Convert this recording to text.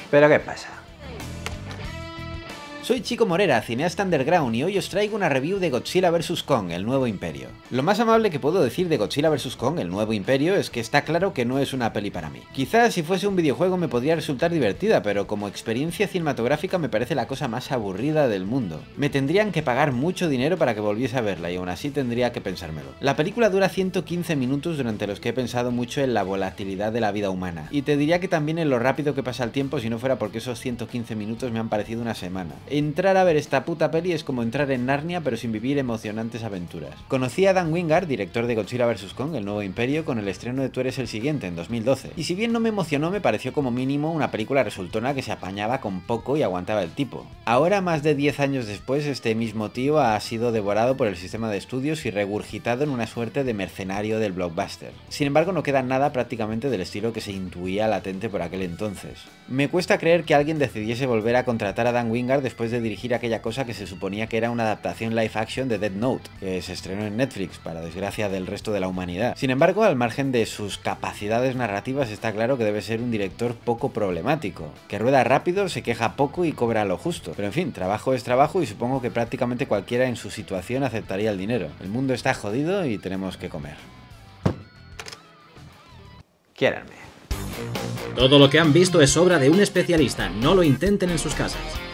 ¿Pero qué pasa? Soy Chico Morera, cineasta underground, y hoy os traigo una review de Godzilla vs Kong, el nuevo imperio. Lo más amable que puedo decir de Godzilla vs Kong, el nuevo imperio, es que está claro que no es una peli para mí. Quizás si fuese un videojuego me podría resultar divertida, pero como experiencia cinematográfica me parece la cosa más aburrida del mundo. Me tendrían que pagar mucho dinero para que volviese a verla, y aún así tendría que pensármelo. La película dura 115 minutos durante los que he pensado mucho en la volatilidad de la vida humana, y te diría que también en lo rápido que pasa el tiempo si no fuera porque esos 115 minutos me han parecido una semana. Entrar a ver esta puta peli es como entrar en Narnia pero sin vivir emocionantes aventuras. Conocí a Dan Wingard, director de Godzilla vs Kong, el nuevo imperio, con el estreno de Tú eres el siguiente en 2012, y si bien no me emocionó, me pareció como mínimo una película resultona que se apañaba con poco y aguantaba el tipo. Ahora, más de 10 años después, este mismo tío ha sido devorado por el sistema de estudios y regurgitado en una suerte de mercenario del blockbuster. Sin embargo, no queda nada prácticamente del estilo que se intuía latente por aquel entonces. Me cuesta creer que alguien decidiese volver a contratar a Dan Wingard después de dirigir aquella cosa que se suponía que era una adaptación live action de Death Note, que se estrenó en Netflix, para desgracia del resto de la humanidad. Sin embargo, al margen de sus capacidades narrativas, está claro que debe ser un director poco problemático, que rueda rápido, se queja poco y cobra lo justo. Pero en fin, trabajo es trabajo y supongo que prácticamente cualquiera en su situación aceptaría el dinero. El mundo está jodido y tenemos que comer. Quiéranme. Todo lo que han visto es obra de un especialista, no lo intenten en sus casas.